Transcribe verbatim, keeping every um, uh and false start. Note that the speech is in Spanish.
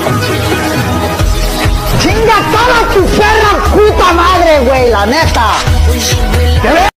Chinga toda tu perra puta madre, güey, la neta.